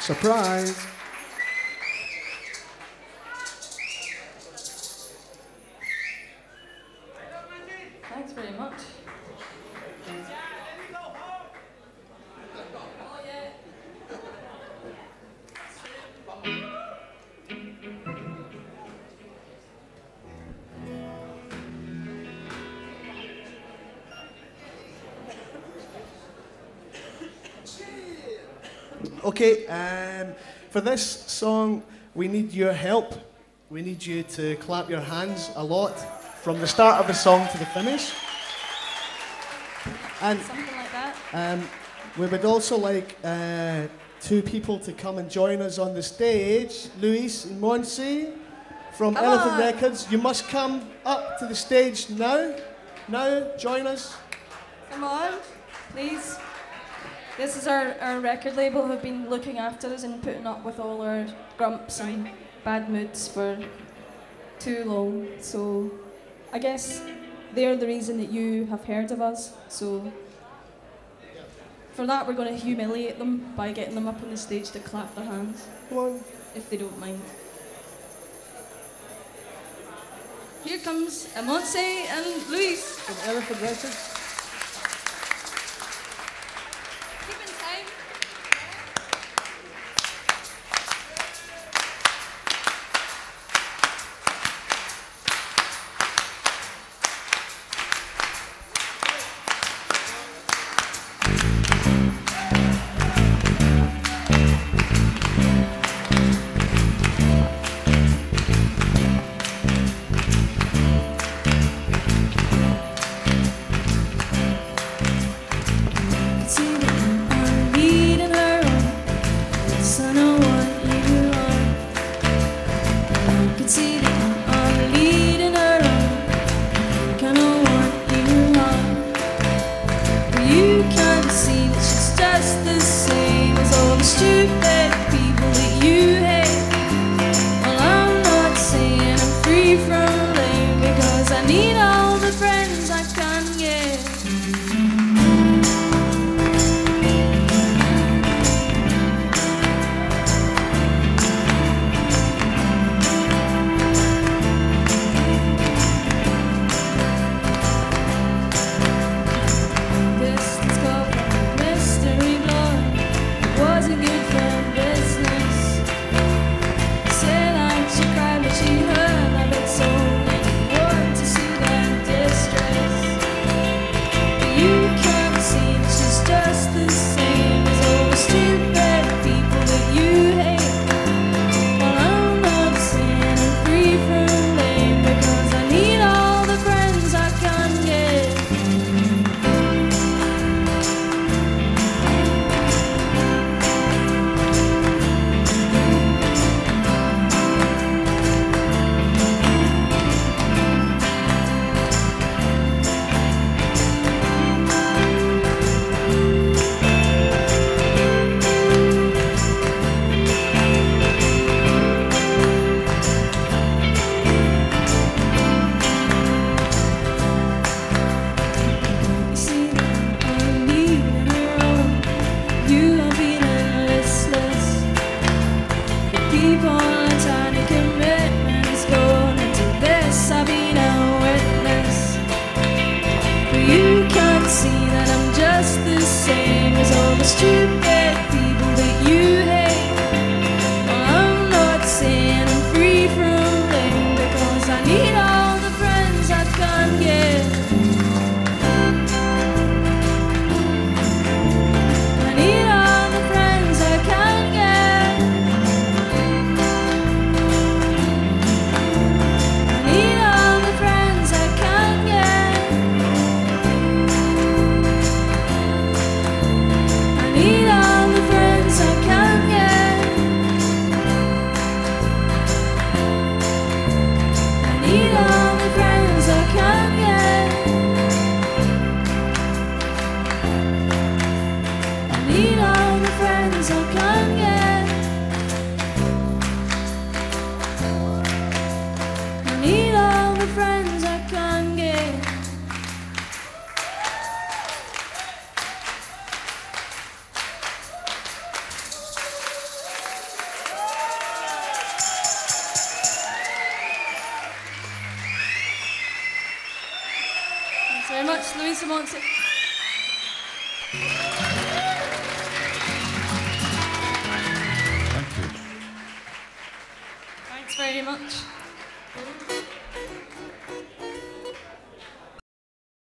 Surprise. Thanks very much. Okay, for this song, we need your help. We need you to clap your hands a lot from the start of the song to the finish. And Something like that. we would also like two people to come and join us on the stage. Luis and Monse from Come Elephant on. Records. You must come up to the stage now. Now, join us. Come on, please. This is our record label who have been looking after us and putting up with all our grumps and bad moods for too long. So I guess they're the reason that you have heard of us. So for that, we're going to humiliate them by getting them up on the stage to clap their hands, Come on. if they don't mind. Here comes Amonse and Luis. From Elephant Records. Keep in time. very much, Louisa Monty. Thank you. Thanks very much.